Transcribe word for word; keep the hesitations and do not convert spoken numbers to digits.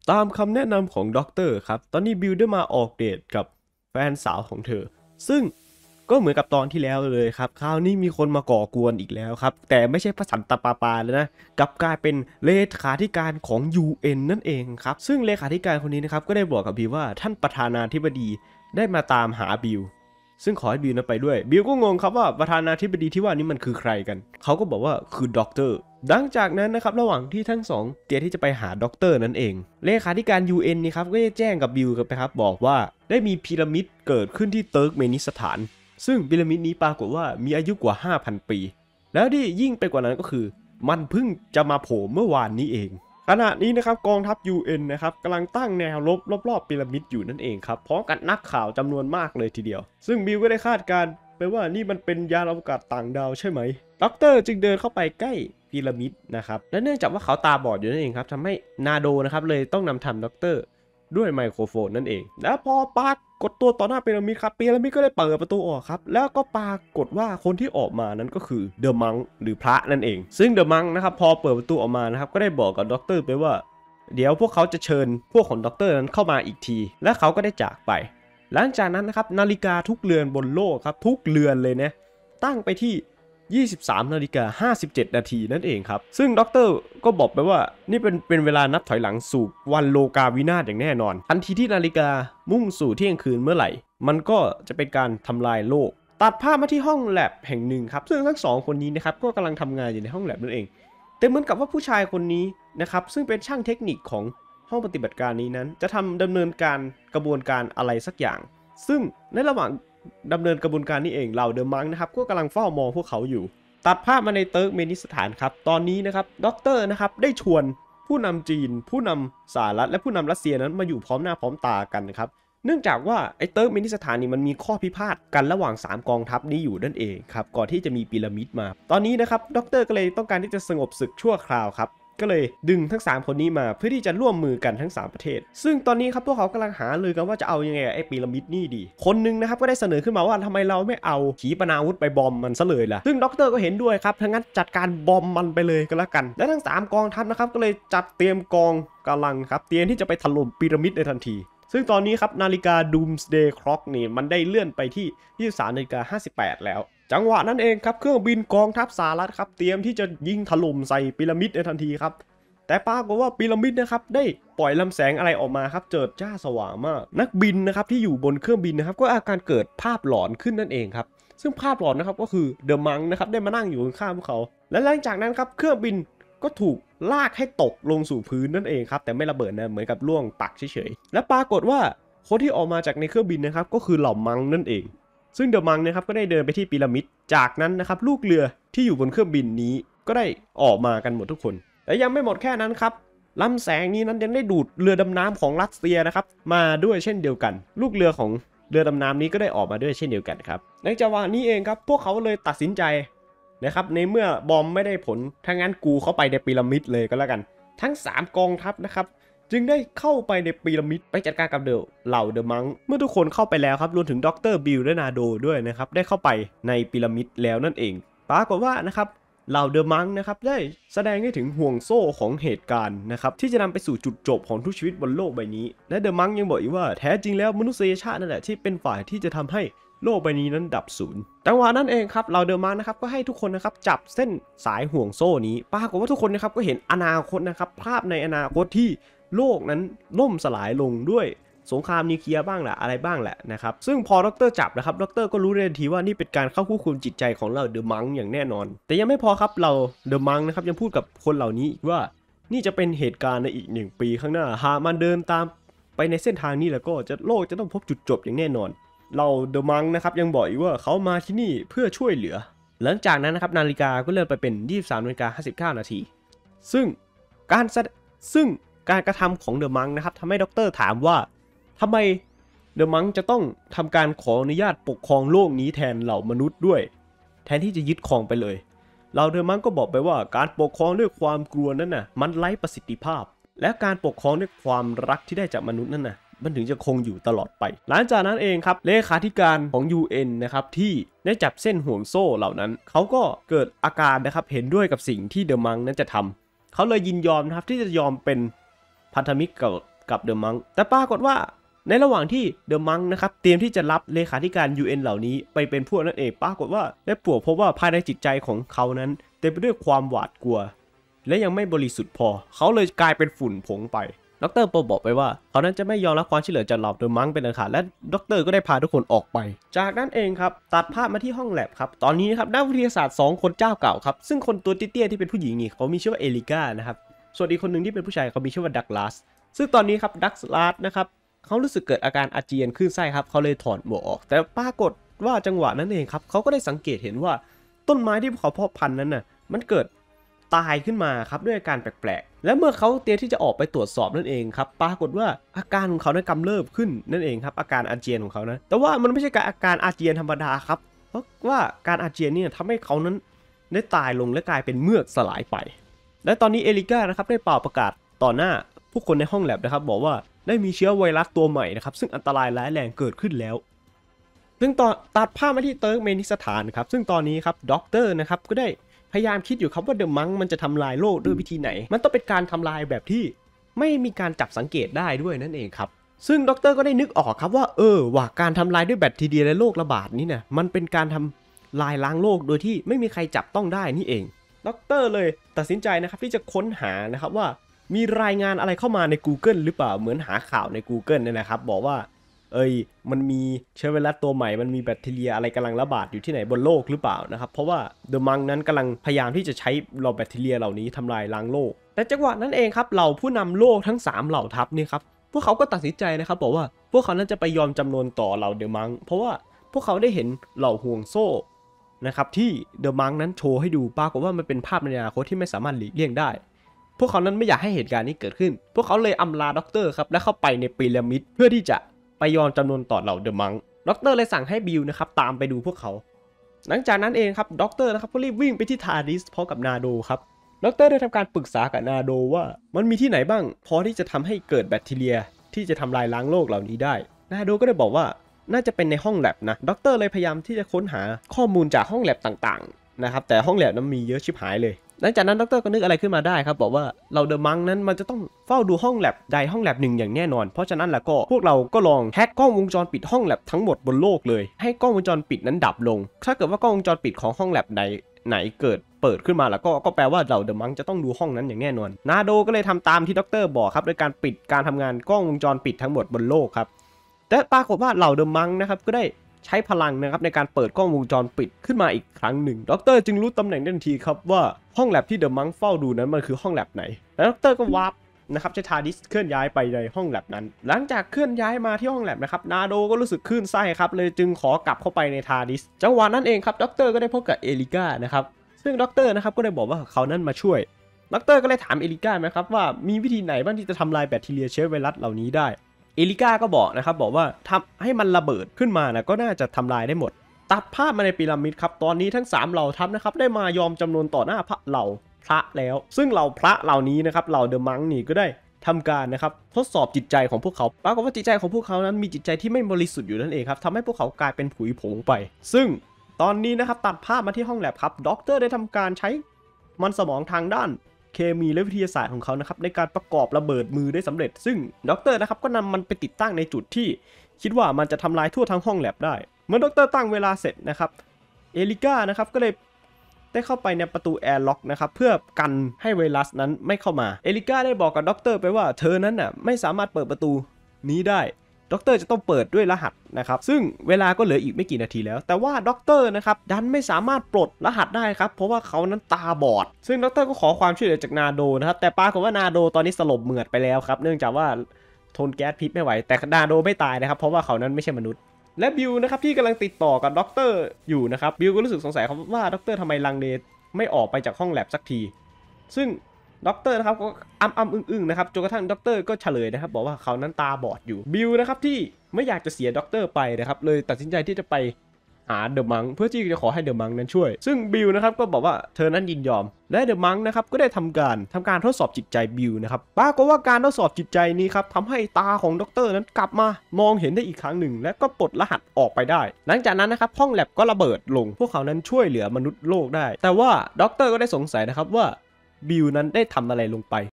ตามคำแนะนำของด็อกเตอร์ครับตอนนี้บิลได้มาออกเดทกับแฟนสาวของเธอซึ่งก็เหมือนกับตอนที่แล้วเลยครับคราวนี้มีคนมาก่อกวนอีกแล้วครับแต่ไม่ใช่พระสันตะปาปาเลยนะกลับกลายเป็นเลขาธิการของ ยู เอ็น นั่นเองครับซึ่งเลขาธิการคนนี้นะครับก็ได้บอกกับบิลว่าท่านประธานาธิบดีได้มาตามหาบิลซึ่งขอให้บิลนั้นไปด้วยบิลก็งงครับว่าประธานาธิบดีที่ว่านี้มันคือใครกันเขาก็บอกว่าคือด็อกเตอร์หลังจากนั้นนะครับระหว่างที่ทั้งสองเตรียมที่จะไปหาด็อกเตอร์นั่นเองเลขาธิการ ยู เอ็น นี่ครับก็ได้แจ้งกับบิลกันไปครับบอกว่าได้มีพีระมิดเกิดขึ้นที่เติร์กเมนิสถานซึ่งพีระมิดนี้ปรากฏว่ามีอายุกว่า ห้าพัน ปีแล้วที่ยิ่งไปกว่านั้นก็คือมันเพิ่งจะมาโผล่เมื่อวานนี้เองขณะนี้นะครับกองทัพ ยู เอ็น นะครับกำลังตั้งแนวรบรอบๆพีระมิดอยู่นั่นเองครับพร้อมกับนักข่าวจำนวนมากเลยทีเดียวซึ่งบิลก็ได้คาดการณ์ไปว่านี่มันเป็นยานอวกาศต่างดาวใช่ไหมด็อกเตอร์จึงเดินเข้าไปใกล้พีระมิดนะครับและเนื่องจากว่าเขาตาบอดอยู่นั่นเองครับทำให้นาโดนะครับเลยต้องนำทำด็อกเตอร์ด้วยไมโครโฟนนั่นเองแล้วพอปากดตัวต่อหน้าพีระมิดครับพีระมิดก็ได้เปิดประตูออกครับแล้วก็ปรากฏว่าคนที่ออกมานั้นก็คือเดอะมังหรือพระนั่นเองซึ่งเดอะมังนะครับพอเปิดประตูออกมานะครับก็ได้บอกกับด็อกเตอร์ไปว่าเดี๋ยวพวกเขาจะเชิญพวกของด็อกเตอร์นั้นเข้ามาอีกทีและเขาก็ได้จากไปหลังจากนั้นนะครับนาฬิกาทุกเรือนบนโลกครับทุกเรือนเลยนะตั้งไปที่ยี่สิบสามนาฬิกาห้าสิบเจ็ดนาทีนั่นเองครับซึ่งด็อกเตอร์ก็บอกไปว่านี่เป็นเป็นเวลานับถอยหลังสู่วันโลกาวินาศอย่างแน่นอนทันทีที่นาฬิกามุ่งสู่เที่ยงคืนเมื่อไหร่มันก็จะเป็นการทำลายโลกตัดภาพมาที่ห้องแลบแห่งหนึ่งครับซึ่งทั้งสองคนนี้นะครับก็กำลังทำงานอยู่ในห้องแลบนั่นเองแต่เหมือนกับว่าผู้ชายคนนี้นะครับซึ่งเป็นช่างเทคนิคของห้องปฏิบัติการนี้นั้นจะทำดำเนินการกระบวนการอะไรสักอย่างซึ่งในระหว่างดำเนินกระบวนการนี้เองเหล่าเดอะมังนะครับก็กำลังเฝ้ามองพวกเขาอยู่ตัดภาพมาในเติร์กเมนิสถานครับตอนนี้นะครับด็อกเตอร์นะครับได้ชวนผู้นำจีนผู้นำสหรัฐและผู้นำรัสเซียนั้นมาอยู่พร้อมหน้าพร้อมตากันนะครับเนื่องจากว่าไอ้เติร์กเมนิสถานนี่มันมีข้อพิพาทกันระหว่างสามกองทัพนี้อยู่นั่นเองครับก่อนที่จะมีพีระมิดมาตอนนี้นะครับด็อกเตอร์ก็เลยต้องการที่จะสงบศึกชั่วคราวครับก็เลยดึงทั้งสามคนนี้มาเพื่อที่จะร่วมมือกันทั้งสามประเทศซึ่งตอนนี้ครับพวกเขากำลังหาเลยกันว่าจะเอายังไงไอ้พีระมิดนี่ดีคนนึงนะครับก็ได้เสนอขึ้นมาว่าทำไมเราไม่เอาขีปนาวุธไปบอมมันซะเลยล่ะซึ่งด็อกเตอร์ก็เห็นด้วยครับทั้งนั้นจัดการบอมมันไปเลยก็แล้วกันและทั้งสามกองทัพนะครับก็เลยจัดเตรียมกองกำลังครับเตรียมที่จะไปถล่มพีระมิดในทันทีซึ่งตอนนี้ครับนาฬิกา Doomsday Clock นี่มันได้เลื่อนไปที่ยี่สิบสามนาฬิกาห้าสิบแปดแล้วจังหวะนั้นเองครับเครื่องบินกองทัพสหรัฐครับเตรียมที่จะยิงถล่มใส่พีระมิดในทันทีครับแต่ปรากฏว่าพีระมิดนะครับได้ปล่อยลำแสงอะไรออกมาครับเจิดจ้าสว่างมากนักบินนะครับที่อยู่บนเครื่องบินนะครับก็อาการเกิดภาพหลอนขึ้นนั่นเองครับซึ่งภาพหลอนนะครับก็คือเดอะมังนะครับได้มานั่งอยู่ข้างๆพวกเขาและหลังจากนั้นครับเครื่องบินก็ถูกลากให้ตกลงสู่พื้นนั่นเองครับแต่ไม่ระเบิดนะเหมือนกับล่วงปักเฉยๆและปรากฏว่าคนที่ออกมาจากในเครื่องบินนะครับก็คือเหล่ามังนั่นเองซึ่งเดอะมังนะครับก็ได้เดินไปที่พีระมิดจากนั้นนะครับลูกเรือที่อยู่บนเครื่องบินนี้ก็ได้ออกมากันหมดทุกคนแต่ยังไม่หมดแค่นั้นครับลำแสงนี้นั้นยังได้ดูดเรือดำน้ำของรัสเซียนะครับมาด้วยเช่นเดียวกันลูกเรือของเรือดำน้ำนี้ก็ได้ออกมาด้วยเช่นเดียวกันครับในจังหวะนี้เองครับพวกเขาเลยตัดสินใจนะครับในเมื่อบอมไม่ได้ผลถ้างั้นกูเข้าไปในพีระมิดเลยก็แล้วกันทั้งสามกองทัพนะครับจึงได้เข้าไปในพีระมิดไปจัดการกับเดอะเหล่าเดอะมังเมื่อทุกคนเข้าไปแล้วครับรวมถึงด็อกเตอร์บิลและนาโดด้วยนะครับได้เข้าไปในพีระมิดแล้วนั่นเองปรากฏว่านะครับเหล่าเดอะมังนะครับได้แสดงให้ถึงห่วงโซ่ของเหตุการณ์นะครับที่จะนำไปสู่จุดจบของทุกชีวิตบนโลกใบนี้และเดอะมังยังบอกอีกว่าแท้จริงแล้วมนุษยชาตินั่นแหละที่เป็นฝ่ายที่จะทำให้โลกใบนี้นั้นดับสูญจังหวะนั้นเองครับเหล่าเดอะมังนะครับก็ให้ทุกคนนะครับจับเส้นสายห่วงโซ่นี้ปรากฏว่าทุกคนนะครับก็เห็นอนาคตนะครับภาพในอนาคตที่โลกนั้นล่มสลายลงด้วยสงครามนิวเคลียร์บ้างแหละอะไรบ้างแหละนะครับซึ่งพอดรจับนะครับดรก็รู้ทันทีว่านี่เป็นการเข้าควบคุมจิตใจของเราเดอะมังอย่างแน่นอนแต่ยังไม่พอครับเราเดอะมังนะครับยังพูดกับคนเหล่านี้ว่านี่จะเป็นเหตุการณ์ในอีกหนึ่งปีข้างหน้าหากมันเดินตามไปในเส้นทางนี้แล้วก็จะโลกจะต้องพบจุดจบอย่างแน่นอนเราเดอะมังนะครับยังบอกอีกว่าเขามาที่นี่เพื่อช่วยเหลือหลังจากนั้นนะครับนาฬิกาก็เลื่อนไปเป็นยี่สิบสามนาฬิกาห้าสิบเก้านาทีซึ่งการซึ่งการกระทำของเดอะมังนะครับทำให้ด็อกเตอร์ถามว่าทำไมเดอะมังจะต้องทำการขออนุญาตปกครองโลกนี้แทนเหล่ามนุษย์ด้วยแทนที่จะยึดครองไปเลยเหล่าเดอะมังก็บอกไปว่าการปกครองด้วยความกลัวนั้นน่ะมันไร้ประสิทธิภาพและการปกครองด้วยความรักที่ได้จากมนุษย์นั่นน่ะมันถึงจะคงอยู่ตลอดไปหลังจากนั้นเองครับเลขาธิการของ ยู เอ็น นะครับที่ได้จับเส้นห่วงโซ่เหล่านั้นเขาก็เกิดอาการนะครับเห็นด้วยกับสิ่งที่เดอะมังนั้นจะทำเขาเลยยินยอมนะครับที่จะยอมเป็นพันธมิตรกับกับเดอะมังแต่ปรากฏว่าในระหว่างที่เดอะมังนะครับเตรียมที่จะรับเลขาธิการ ยู เอ็น เหล่านี้ไปเป็นพวกนั่นเองปรากฏว่าได้ปวดพบว่าภายในจิตใจของเขานั้นเต็มไปด้วยความหวาดกลัวและยังไม่บริสุทธิ์พอเขาเลยกลายเป็นฝุ่นผงไปดร.โปบอกไปว่าเขานั้นจะไม่ยอมรับความช่วยเหลือจากเหล่าเดอะมังเป็นอันขาดและดร.ก็ได้พาทุกคนออกไปจากนั้นเองครับตัดภาพมาที่ห้องแลบครับตอนนี้ครับนักวิทยาศาสตร์สองคนเจ้าเก่าครับซึ่งคนตัวเตี้ยๆที่เป็นผู้หญิงนี่เขามีชื่อว่าเอลิก้านะครับส่วนอีกคนหนึ่งที่เป็นผู้ชายเขามีชื่อว่าดักลาสซึ่งตอนนี้ครับดักลาสนะครับเขารู้สึกเกิดอาการอาเจียนขึ้นไส้ครับเขาเลยถอดหมวกออกแต่ปรากฏว่าจังหวะนั้นเองครับเขาก็ได้สังเกตเห็นว่าต้นไม้ที่เขาเพาะพันธุ์นั้นน่ะมันเกิดตายขึ้นมาครับด้วยอาการแปลกๆและเมื่อเขาเตรียมที่จะออกไปตรวจสอบนั่นเองครับปรากฏว่าอาการของเขานั้นกำเริบขึ้นนั่นเองครับอาการอาเจียนของเขานะแต่ว่ามันไม่ใช่การอาการอาเจียนธรรมดาครับเพราะว่าการอาเจียนเนี่ยทำให้เขานั้นได้ตายลงและกลายเป็นเมือกสลายไปและตอนนี้เอลิก้านะครับได้เป่าประกาศต่อหน้าผู้คนในห้องแลบนะครับบอกว่าได้มีเชื้อไวรัสตัวใหม่นะครับซึ่งอันตรายร้ายแรงเกิดขึ้นแล้วซึ่งตอนตัดภาพมาที่เติร์กเมนิสถานครับซึ่งตอนนี้ครับด็อกเตอร์นะครับก็ได้พยายามคิดอยู่ครับว่าเดอะมังมันจะทำลายโลกด้วยวิธีไหนมันต้องเป็นการทำลายแบบที่ไม่มีการจับสังเกตได้ด้วยนั่นเองครับซึ่งด็อกเตอร์ก็ได้นึกออกครับว่าเออว่าการทำลายด้วยแบคทีเรียและโรคระบาดนี้เนี่ยมันเป็นการทำลายล้างโลกโดยที่ไม่มีใครจับต้องได้นี่เองด็อกเตอร์เลยตัดสินใจนะครับที่จะค้นหานะครับว่ามีรายงานอะไรเข้ามาใน Google หรือเปล่าเหมือนหาข่าวใน Google เนี่ยนะครับบอกว่าเอ้ยมันมีเชื้อไวรัสตัวใหม่มันมีแบคทีเรียอะไรกำลังระบาดอยู่ที่ไหนบนโลกหรือเปล่านะครับเพราะว่าเดอะมังนั้นกำลังพยายามที่จะใช้เหล่าแบคทีเรียเหล่านี้ทำลายล้างโลกแต่จังหวะนั้นเองครับเหล่าผู้นำโลกทั้งสามเหล่าทัพนี่ครับพวกเขาก็ตัดสินใจนะครับบอกว่าพวกเขานั้นจะไปยอมจำนนต่อเหล่าเดอะมังเพราะว่าพวกเขาได้เห็นเหล่าห่วงโซ่นะครับที่เดอะมังนั้นโชว์ให้ดูปรากฏว่ามันเป็นภาพในอนาคตที่ไม่สามารถหลีกเลี่ยงได้พวกเขานั้นไม่อยากให้เหตุการณ์นี้เกิดขึ้นพวกเขาเลยอำลาด็อกเตอร์ครับและเข้าไปในพีระมิดเพื่อที่จะไปยอมจำนวนต่อเหล่าเดอะมังด็อกเตอร์เลยสั่งให้บิลนะครับตามไปดูพวกเขาหลังจากนั้นเองครับด็อกเตอร์นะครับก็รีบวิ่งไปที่ทาร์ดิสพร้อมกับนาโดครับด็อกเตอร์ได้ทำการปรึกษากับนาโดว่ามันมีที่ไหนบ้างพอที่จะทำให้เกิดแบคทีเรียที่จะทำลายล้างโลกเหล่านี้ได้นาโดก็ได้บอกว่าน่าจะเป็นในห้องแลบนะด็อกเตอร์เลยพยายามที่จะค้นหาข้อมูลจากห้องแลบต่างๆนะครับแต่ห้องแลบนั้นมีเยอะชิบหายเลยหลังจากนั้นดร.ก็นึกอะไรขึ้นมาได้ครับบอกว่าเราเดอะมังนั้นมันจะต้องเฝ้าดูห้องแลบใดห้องแลบหนึ่งอย่างแน่นอนเพราะฉะนั้นแล้วก็พวกเราก็ลองแฮกกล้องวงจรปิดห้องแลบทั้งหมดบนโลกเลยให้กล้องวงจรปิดนั้นดับลงถ้าเกิดว่ากล้องวงจรปิดของห้องแลบใดไหนเกิดเปิดขึ้นมาแล้วก็ก็แปลว่าเราเดอะมังจะต้องดูห้องนั้นอย่างแน่นอนนาโดก็เลยทำตามที่ดร.บอกครับโดยการปิดการทำงานกล้องวงจรปิดทั้งหมดบนโลกครับแต่ปรากฏว่าเหล่าเดอะมังนะครับก็ได้ใช้พลังนะครับในการเปิดกล้องวงจรปิดขึ้นมาอีกครั้งหนึ่งด็อกเตอร์จึงรู้ตำแหน่งทันทีครับว่าห้องแลบที่เดอะมังเฝ้าดูนั้นมันคือห้องแลบไหนแล้วด็อกเตอร์ก็วาร์ปนะครับใช้ทาร์ดิสเคลื่อนย้ายไปในห้องแลบนั้นหลังจากเคลื่อนย้ายมาที่ห้องแลบนะครับนาโดก็รู้สึกคลื่นไส้ครับเลยจึงขอกลับเข้าไปในทาร์ดิสจังหวะนั้นเองครับด็อกเตอร์ก็ได้พบกับเอลิก้านะครับซึ่งด็อกเตอร์นะครับก็ได้บอกว่าเขานั้นมาช่วยด็อกเตอร์ก็เลยถามเอลิก้าไหมครับว่ามีวิธีไหนบ้างที่จะทำลายแบคทีเรียเชื้อไวรัสเหล่านี้ได้เอลิก้าก็บอกนะครับบอกว่าทำให้มันระเบิดขึ้นมานะก็น่าจะทำลายได้หมดตัดภาพมาในพีระมิดครับตอนนี้ทั้งสามเหล่าทัพนะครับได้มายอมจำนวนต่อหน้าพระเหล่าพระแล้วซึ่งเหล่าพระเหล่านี้นะครับเหล่าเดอะมังนี่ก็ได้ทำการนะครับทดสอบจิตใจของพวกเขาปรากฏว่าจิตใจของพวกเขานั้นมีจิตใจที่ไม่บริสุทธิ์อยู่นั่นเองครับทำให้พวกเขากลายเป็นผุยผงไปซึ่งตอนนี้นะครับตัดภาพมาที่ห้องแลบครับด็อกเตอร์ได้ทำการใช้มันสมองทางด้านเคมีและวิทยาศาสตร์ของเขานะครับในการประกอบระเบิดมือได้สำเร็จซึ่งด็อกเตอร์นะครับก็นำมันไปติดตั้งในจุดที่คิดว่ามันจะทำลายทั่วทั้งห้องแลบได้เมื่อด็อกเตอร์ตั้งเวลาเสร็จนะครับเอลิก้านะครับก็เลยได้เข้าไปในประตูแอร์ล็อกนะครับเพื่อกันให้ไวรัสนั้นไม่เข้ามาเอลิก้าได้บอกกับด็อกเตอร์ไปว่าเธอนั้นน่ะไม่สามารถเปิดประตูนี้ได้ด็อกเตอร์จะต้องเปิดด้วยรหัสนะครับซึ่งเวลาก็เหลืออีกไม่กี่นาทีแล้วแต่ว่าด็อกเตอร์นะครับดันไม่สามารถปลดรหัสได้ครับเพราะว่าเขานั้นตาบอดซึ่งด็อกเตอร์ก็ขอความช่วยเหลือจากนาโดนะครับแต่ปรากฏว่านาโดตอนนี้สลบเหมือดไปแล้วครับเนื่องจากว่าทนแก๊สพิษไม่ไหวแต่นาโดไม่ตายนะครับเพราะว่าเขานั้นไม่ใช่มนุษย์และบิลนะครับที่กำลังติดต่อกับด็อกเตอร์อยู่นะครับบิลก็รู้สึกสงสัยครับว่าด็อกเตอร์ทำไมลังเลไม่ออกไปจากห้องแลบสักทีซึ่งด็อกเตอร์นะครับก็อ้ำอ้ำอึ้งอึ้งนะครับจนกระทั่งด็อกเตอร์ก็เฉลยนะครับบอกว่าเขานั้นตาบอดอยู่บิลนะครับที่ไม่อยากจะเสียด็อกเตอร์ไปนะครับเลยตัดสินใจที่จะไปหาเดอะมังเพื่อที่จะขอให้เดอะมังนั้นช่วยซึ่งบิลนะครับก็บอกว่าเธอนั้นยินยอมและเดอะมังนะครับก็ได้ทำการทำการทดสอบจิตใจบิลนะครับปรากฏว่าการทดสอบจิตใจนี้ครับทำให้ตาของด็อกเตอร์นั้นกลับมามองเห็นได้อีกครั้งหนึ่งและก็ปลดรหัสออกไปได้หลังจากนั้นนะครับห้องแลบก็ระเบิดลงพวกเขานั้นช่วยเหลือมนุษย์โลกได้แต่ว่าด็อกเตอร์ก็ได้สงสัยนะครับว่าบิลนั้นได้ทำอะไรลงไป